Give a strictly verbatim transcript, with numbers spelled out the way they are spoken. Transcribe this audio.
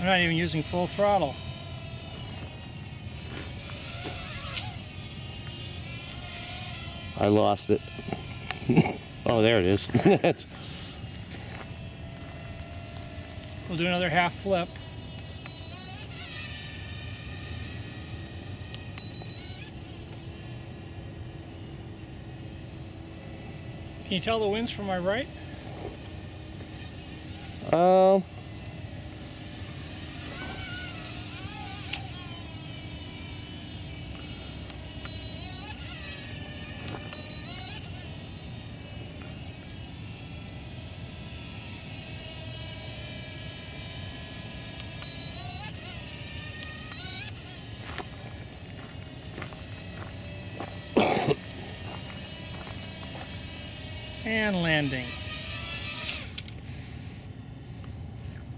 I'm not even using full throttle. I lost it. Oh, there it is. We'll do another half flip. Can you tell the wind's from my right? Um. And landing.